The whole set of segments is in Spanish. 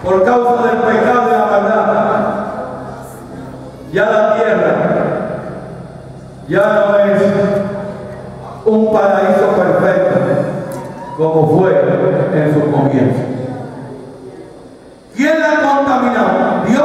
por causa del pecado y la maldad, ya la tierra ya no es un paraíso perfecto como fue en su comienzo. ¿Quién la ha contaminado? ¿Dios?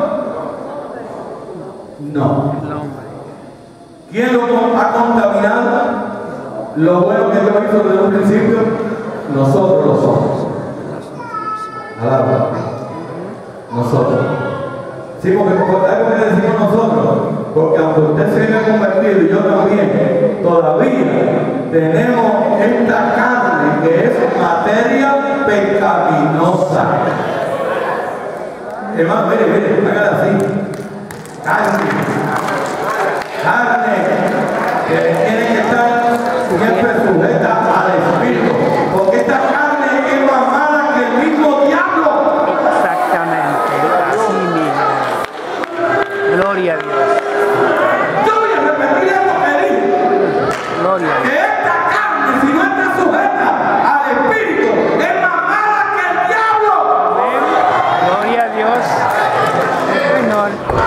No. ¿Quién lo ha contaminado? Lo bueno que Dios hizo desde un principio, nosotros los hombres. Alaba. Nosotros. Sí, porque algo que decimos nosotros, porque aunque usted se haya convertido y yo también, todavía tenemos esta carne que es materia pecaminosa. Hermano, mire, hágala así. Carne que tiene que estar siempre sujeta al Espíritu, porque esta carne es más mala que el mismo diablo. Exactamente, así mismo. Gloria a Dios. Yo voy a repetir esto que dije. Gloria a Dios. Que esta carne, si no está sujeta al Espíritu, es más mala que el diablo. Gloria a Dios. Señor.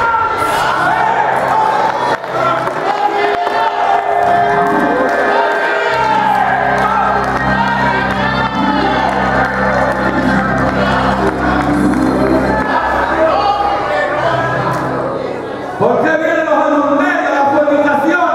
¿Por qué vienen los adulterios, la fornicación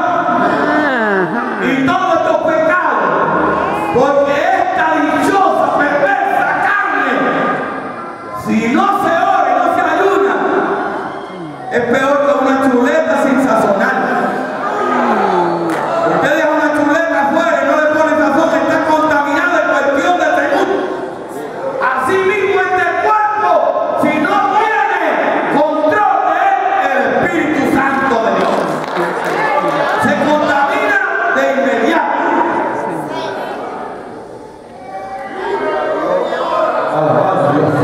y todos estos pecados? Porque esta dichosa, perversa carne, si no se ora y no se ayuna, es peor que una chuleta sin sazonar. Usted deja una chuleta afuera y no le pone sazón, está contaminada en cuestión de segundos. Así mismo este cuerpo, si no tiene control de él, el Espíritu Santo de Dios, se contamina de inmediato. Alabado a Dios.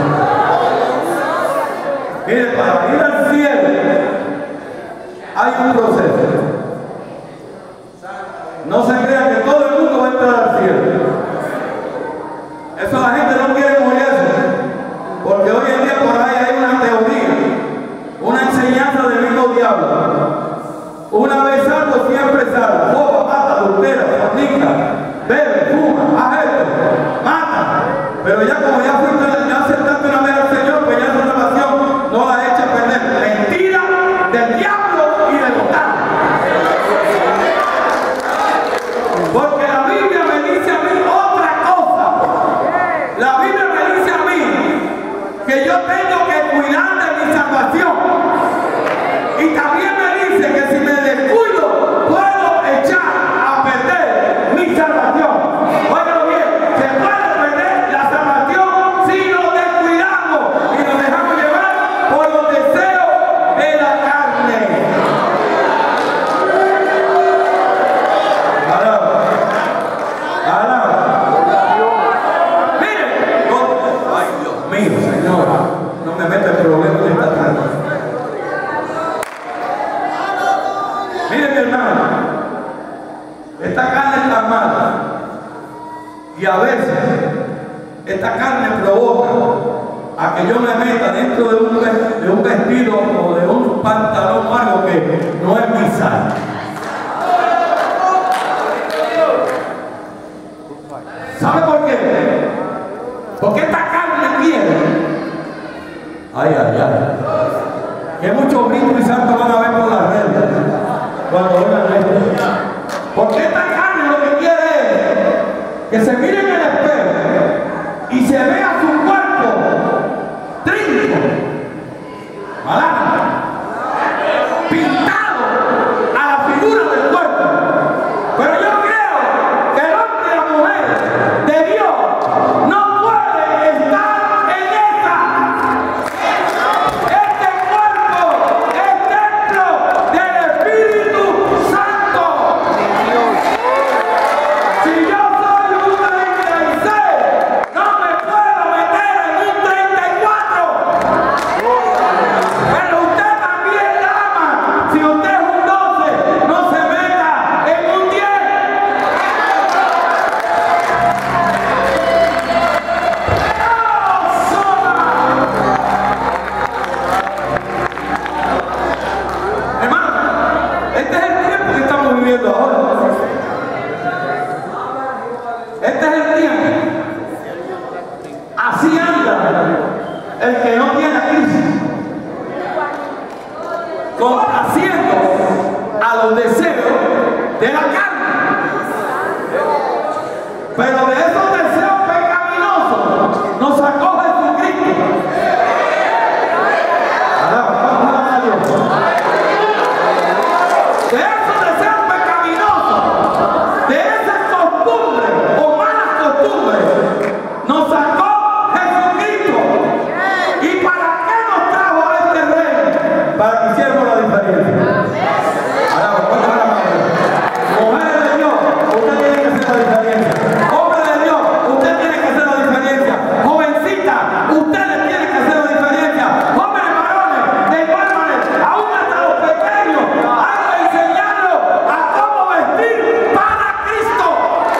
Mire, para ir al cielo hay un proceso. No se crea que todo el mundo va a entrar al cielo. Eso la gente no quiere oír eso, porque hoy en día por ahí hay una teoría, una enseñanza del mismo diablo. Una vez salvo, siempre salvo. Roba, mata, adultera, fornica, bebe, fuma, hace esto, mata. Pero ya como ya fuiste, ya aceptaste una vez al Señor, pues ya esa salvación no la echa a perder. Mentira del diablo y del octavo. Porque la Biblia me dice a mí otra cosa. La Biblia me dice a mí que yo tengo que cuidar de mi salvación. Y también me dice que si me descuido, puedo echar a perder mi salvación. Óigalo bien, se puede perder la salvación si nos descuidamos y nos dejamos llevar por los deseos de la carne. Señor, no me meta el problema de esta tarde. Mire, mi hermano, esta carne está mala y a veces esta carne provoca a que yo me meta dentro de un vestido o de un pantalón o algo que no es mi sal. ¿Sabe por qué? Porque esta carne quiere. Ay, que muchos brincos y santos van a ver por las redes cuando oigan esto. Porque esta carne lo que quiere es que se mire en el espejo y se vea su cuerpo trinco, malado, pintado a la figura del cuerpo. Pero yo creo que el hombre y la mujer de Dios no puede estar en esa. Este cuerpo es templo del Espíritu Santo. Si yo soy un 36, no me puedo el que no tiene a Cristo, complaciendo a los deseos de la carne. Pero de esos deseos pecaminosos nos sacó Jesucristo. Alaba a Dios. De esos deseos pecaminosos, de esas costumbres o malas costumbres, nos sacó Jesucristo. ¿Y para qué nos trajo a este rey? Para que hiciéramos la diferencia. Alaba, ¿cuánto la mano? Mujeres de Dios, usted tiene que hacer la diferencia. Hombre de Dios, usted tiene que hacer la diferencia. Jovencita, ustedes tienen que hacer la diferencia. Jóvenes varones, de igual manera, aún hasta los pequeños, hay que enseñarlos a cómo vestir para Cristo.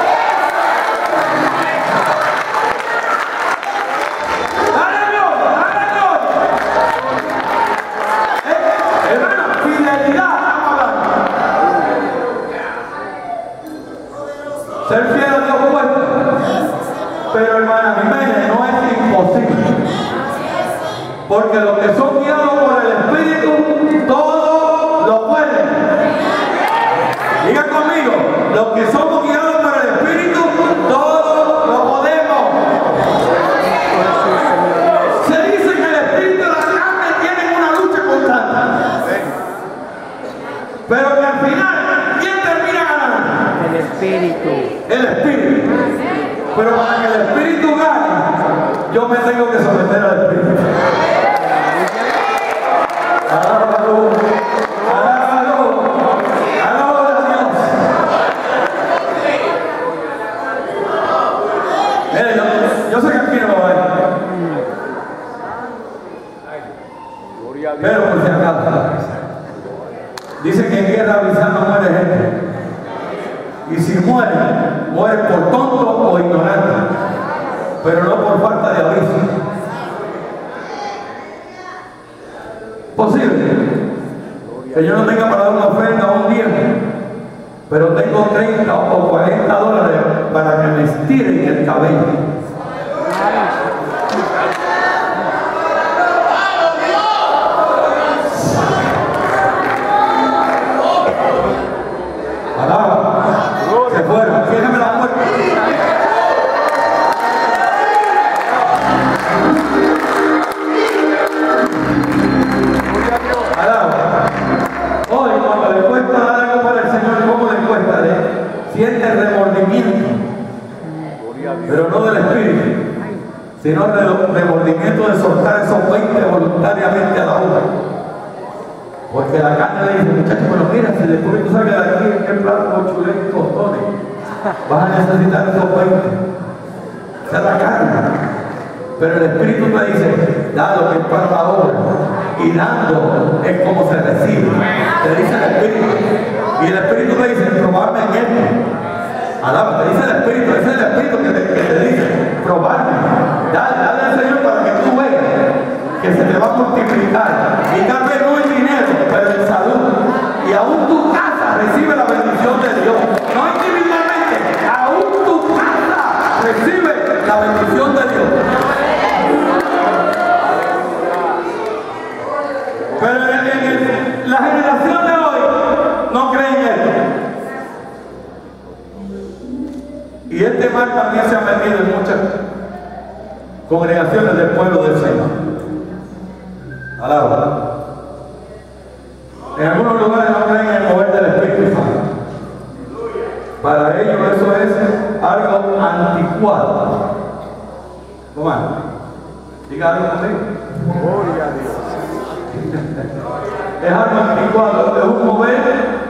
Dale Dios, dale Dios. Hermano, fidelidad, estamos hablando. Ser fiel a Dios cuesta. Pero hermana, mi mente no es imposible. Porque los que son guiados por el Espíritu, todo lo pueden. Diga conmigo, los que somos guiados por el Espíritu, todo lo podemos. Se dice que el Espíritu y la carne tienen una lucha constante. Pero que al final, ¿quién termina ganando? El Espíritu. El Espíritu. Pero para que el Espíritu gane, yo me tengo que someter al Espíritu. Alábalo, alábalo, alábalo a Dios. Mire, yo sé que aquí no va a haber. Pero por si acaso, dice que en guerra avisando muere gente. Y si muere, muere por tonto o ignorante, pero no por falta de aviso. Posible que yo no tenga para dar una ofrenda un día, pero tengo 30 o 40 dólares para que me estiren el cabello. Alaba. Se fueron, fíjame la puerta. Alaba. Hoy cuando le cuesta dar algo para el Señor, ¿cómo le cuesta? Siente remordimiento, pero no del Espíritu, sino el remordimiento de soltar esos 20 voluntariamente a la hora. Porque la carne le dice, muchachos, bueno mira, si después tú salgas de aquí, ¿en qué plato con chuletas y tostones? Vas a necesitar esos 20. Esa es la carne. Pero el Espíritu te dice, da lo que es para la obra. Y dando es como se recibe. Te dice el Espíritu. Y el Espíritu te dice, probarme en esto. Alaba, te dice el Espíritu, ese es el Espíritu que te dice, probarme. Dale al Señor para que tú veas que se te va a multiplicar. Y tal vez no en dinero, pero en salud. Y aún tu casa recibe la bendición de Dios. No individualmente, aún tu casa recibe la bendición de Dios. Pero la generación de hoy no cree en esto. Y este mal también se ha metido en muchas congregaciones del pueblo del Señor. Alaba. En algunos lugares no creen en el mover del Espíritu Santo. Para ellos eso es algo anticuado. ¿Cómo es? Diga algo conmigo. Gloria a Dios. Es algo anticuado, es un mover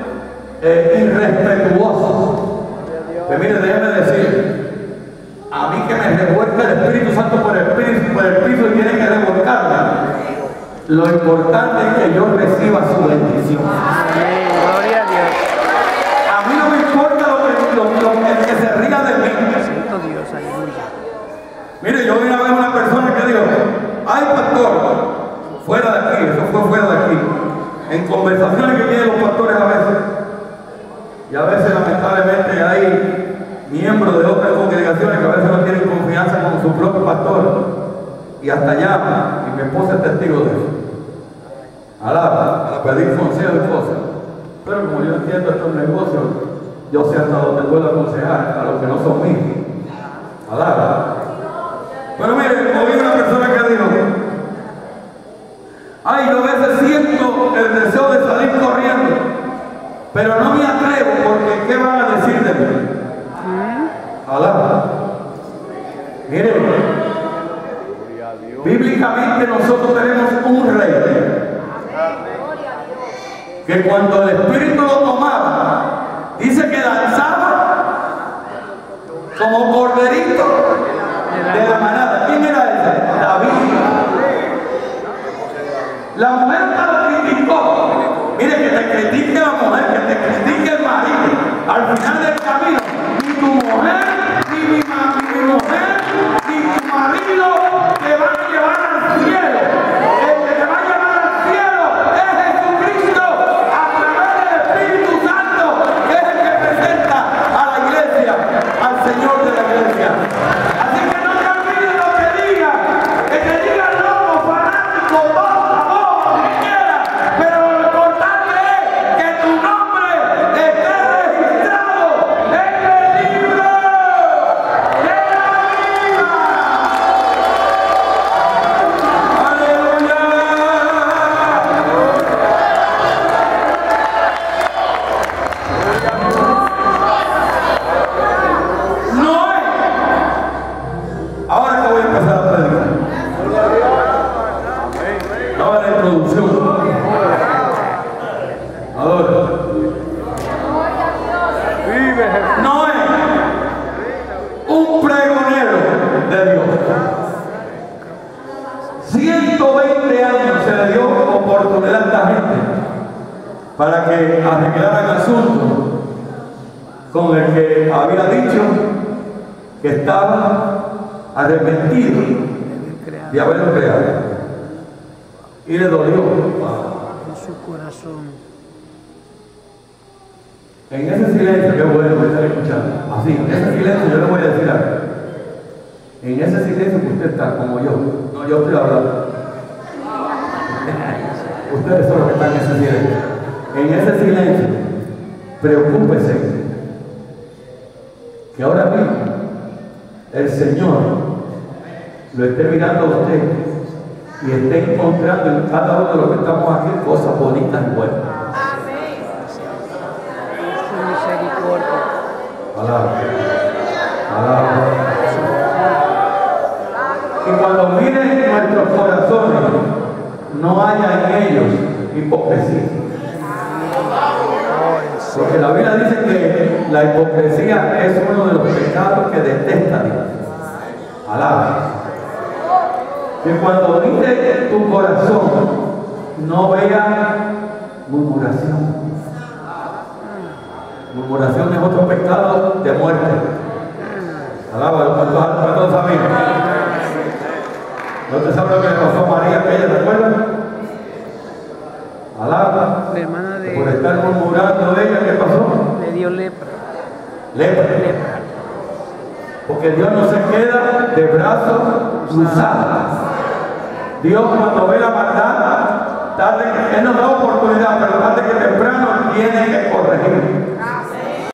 irrespetuoso. Pues mire, déjeme decir, a mí que me revuelca el Espíritu Santo por el piso y tiene que revolcarme, lo importante es que yo reciba su bendición. Amén. Gloria a Dios. A mí no me importa lo que se ría de mí. Santo Dios, aleluya. Mire, yo vi una vez una persona que dijo, ay pastor, fuera de aquí, eso fue fuera de aquí, en conversaciones que tienen los pastores a veces, y a veces lamentablemente hay miembros de otras congregaciones que a veces no tienen confianza con su propio pastor, y hasta llama, y mi esposa es testigo de eso. Alaba, para pedir consejo y cosas. Pero como yo entiendo estos negocios, yo sé hasta donde puedo aconsejar a los que no son míos. Alaba. Pero miren, oí una persona que dijo: ay, yo a veces siento el deseo de salir corriendo, pero no me atrevo porque ¿qué van a decir de mí? Alaba. Miren, bíblicamente nosotros tenemos un rey que cuando el Espíritu lo tomaba, dice que danzaba como corderito de la manada. ¿Quién era ese? David. La mujer lo criticó. Mire, que te critique la mujer, que te critique el marido. Al final del camino, ni tu mujer, ni mi mujer, ni tu marido te van a llevar al cielo. El que te va a llevar al cielo es Jesucristo a través del Espíritu Santo, que es el que presenta a la iglesia, al Señor de la iglesia. Así que no te olvides lo que digan, que te digan loco, fanático, boba, lo que quieras, pero lo importante es que tu nombre esté registrado en el libro de la vida. Aleluya. Noé. Ahora que voy a empezar a predicar. Ahora la introducción. Ahora. Noé, un pregonero de Dios. 120 años se le dio oportunidad a esta gente para que arreglaran asuntos con el que había dicho que estaba arrepentido de haberlo creado. Y le dolió. En su corazón. En ese silencio, qué bueno que estar escuchando. Así, en ese silencio yo le voy a decir algo. En ese silencio que usted está, como yo. No, yo estoy hablando. Ustedes son los que están en ese silencio. En ese silencio, preocúpese que ahora mismo el Señor lo esté mirando a usted y esté encontrando en cada uno de los que estamos aquí cosas bonitas y buenas. Su misericordia. Palabra. Palabra. Y cuando miren nuestros corazones, no haya en ellos hipocresía. Porque la Biblia dice que la hipocresía es uno de los pecados que detesta Dios. Alaba. Que cuando mire tu corazón, no vea murmuración. Murmuración es otro pecado de muerte. Alaba, ¿cuántos amigos? ¿No te sabes lo que le pasó a María, que ella, recuerda? Alaba. La hermana de... Por estar murmurando de ella, ¿qué pasó? Le dio lepra. Lepra. Porque Dios no se queda de brazos cruzados. Dios cuando ve la maldad, Él nos da oportunidad, pero tarde que temprano tiene que corregir.